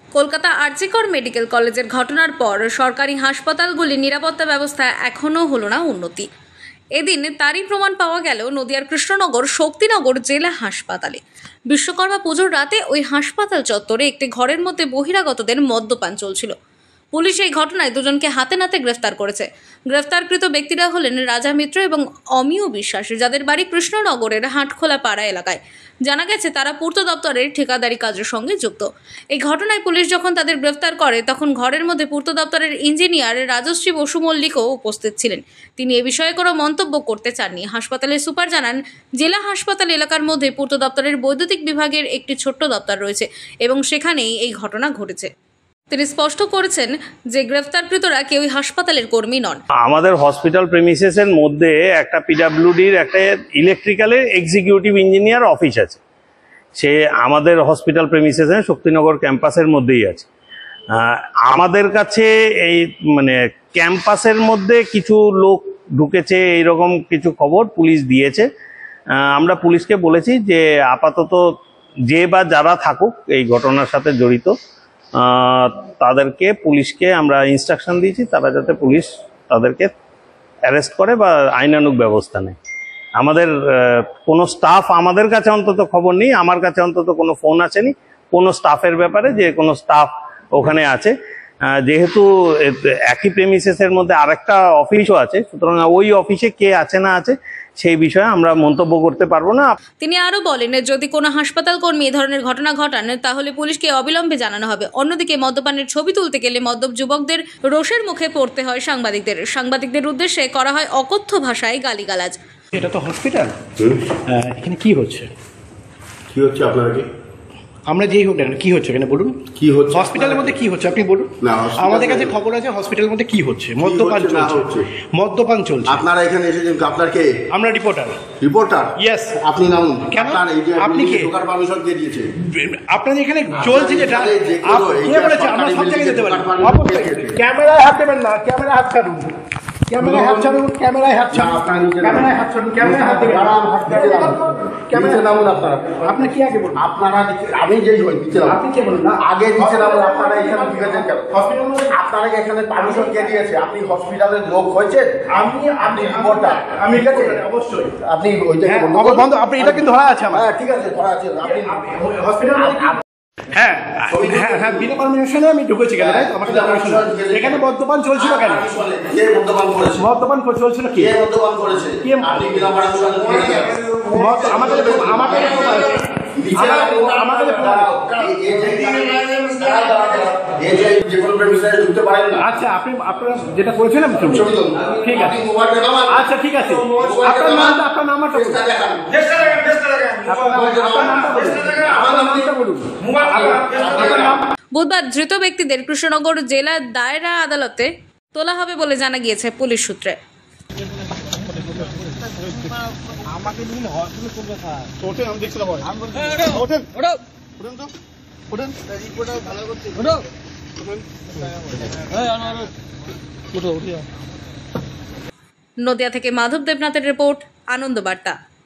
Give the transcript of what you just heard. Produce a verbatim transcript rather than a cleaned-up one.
Kolkata RG Kar medical কলেজের ঘটনার পর সরকারি হাসপাতালগুলির নিরাপত্তা ব্যবস্থা এখনও হলো না উন্নতি। এদিন তারই প্রমাণ পাওয়া গেল নদিয়ার কৃষ্ণনগর শক্তিনগর জেলা হাসপাতালে। বিশ্বকর্মা পুজোর রাতে ওই হাসপাতাল চত্বরে একটি ঘরের মধ্যে বহিরাগতদের মদ্যপান চলছিল। পুলিশ এই ঘটনায় দুজনকে হাতে নাতে গ্রেফতার করেছে। গ্রেফতারকৃত ব্যক্তিরা হলেন রাজা মিত্র এবং অমিয় বিশ্বাস, যাদের বাড়ি কৃষ্ণনগরের হাটখোলা পাড়া এলাকায়। জানা গেছে তারা পূর্ত দপ্তরের ঠিকাদারি কাজের সঙ্গে যুক্ত। এই ঘটনায় পুলিশ যখন তাদের গ্রেফতার করে তখন ঘরের মধ্যে পূর্ত দপ্তরের ইঞ্জিনিয়ার রাজশ্রী বসু মল্লিকও উপস্থিত ছিলেন। তিনি এ বিষয়ে কোনো মন্তব্য করতে চাননি। হাসপাতালের সুপার জানান, জেলা হাসপাতাল এলাকার মধ্যে পূর্ত দপ্তরের বৈদ্যুতিক বিভাগের একটি ছোট্ট দপ্তর রয়েছে এবং সেখানেই এই ঘটনা ঘটেছে। তিনি স্পষ্ট করেছেন যে গ্রেফতারকৃতরা কেউই হাসপাতালের কর্মী নন। আমাদের হসপিটাল প্রেমিসেসের মধ্যে একটা পিডাব্লিউডির একটা ইলেকট্রিক্যালের এক্সিকিউটিভ ইঞ্জিনিয়ার অফিস আছে। সে আমাদের হসপিটাল প্রেমিসেসের শক্তিনগর ক্যাম্পাসের মধ্যেই আছে। আমাদের কাছে এই মানে ক্যাম্পাসের মধ্যে কিছু লোক ঢুকেছে এইরকম কিছু খবর পুলিশ দিয়েছে। আমরা পুলিশকে বলেছি যে আপাতত যে বা যারা থাকুক এই ঘটনার সাথে জড়িত তাদেরকে পুলিশকে আমরা ইনস্ট্রাকশন দিয়েছি, তারা যাতে পুলিশ তাদেরকে অ্যারেস্ট করে বা আইনানুগ ব্যবস্থা নেয়। আমাদের কোনো স্টাফ আমাদের কাছে অন্তত খবর নেই, আমার কাছে অন্তত কোনো ফোন আসেনি কোনো স্টাফের ব্যাপারে যে কোনো স্টাফ ওখানে আছে। যেহেতু একই প্রেমিসেসের মধ্যে আরেকটা অফিসও আছে, সুতরাং ওই অফিসে কে আছে না আছে সেই বিষয়ে আমরা মন্তব্য করতে পারবো না। তিনি আরো বলেন, যদি কোনো হাসপাতাল কর্মী এ ধরনের ঘটনা ঘটান তাহলে পুলিশকে অবিলম্বে জানানো হবে। অন্যদিকে মদ্যপানের ছবি তুলতে গেলে মদ্যপ যুবকদের রোষের মুখে পড়তে হয় সাংবাদিকদের। সাংবাদিকদের উদ্দেশ্যে করা হয় অকথ্য ভাষায় গালিগালাজ। এটা তো হসপিটাল, এখানে কি হচ্ছে? কি হচ্ছে আপনারা কি? আমরা যেই হোক না কি হচ্ছে এখানে বলুন, কি হচ্ছে হসপিটালের মধ্যে, কি হচ্ছে আপনি বলুন। আমাদের কাছে খবর আছে হসপিটালের মধ্যে কি হচ্ছে, মদ্যপান চলছে। মদ্যপান চলছে। আপনারা এখানে এসেছেন, আপনার কে? আমরা রিপোর্টার। রিপোর্টার? ইয়েস। আপনি নাম? কেন? আপনি কে? ঢোকার পারমিশন কে দিয়েছে? আপনাদের এখানে চলছে যেটা কে বলেছে আমরা সব জায়গায় যেতে পারি। ক্যামেরায় হাত দেবেন না, ক্যামেরায় হাত ছাড়ুন, ক্যামেরায় হাত ছাড়ুন, ক্যামেরায় হাত ছাড়ুন, ক্যামেরায় হাত ছাড়ুন, ক্যামেরায় হাত দেবেন। ক্যামেরায় নামুন আপনারা। আপনি কি আগে বলুন? আপনারা আমি যেই হই দিচ্ছিলাম, আপনি কে বলুন না আগে দিচ্ছিলাম, আপনারা এখানে ঠিক আছেন কেন? হসপিটাল আপনারা এখানে পারমিশন কে দিয়েছে? আপনি হসপিটালের লোক হয়েছে? আমি আপনি রিপোর্টার, আমি ঠিক আছে অবশ্যই আপনি ওইটাকে বন্ধ। আপনি এটা কিন্তু ধরা আছে আমার। হ্যাঁ ঠিক আছে ধরা আছে। আপনি হসপিটাল হ্যাঁ হ্যাঁ হ্যাঁ বিনা পারমিশনে আমি ঢুকেছি কেন? তাই আমার পারমিশন। এখানে মদ্যপান চলছিল কেন? কে মদ্যপান করেছে? মদ্যপান চলছিল কি? কে মদ্যপান করেছে? কে? আপনি বিনা পারমিশনে আমাদের আমাদের আমাদের আচ্ছা আপনি আপনারা যেটা করেছেন ঠিক আছে, আচ্ছা ঠিক আছে। আপনার নামটা আপনার নামটা বুধবার ধৃত ব্যক্তিদের কৃষ্ণনগর জেলা দায়রা আদালতে তোলা হবে বলে জানা গিয়েছে পুলিশ সূত্রে। নদিয়া থেকে মাধব দেবনাথের রিপোর্ট, আনন্দ বার্তা।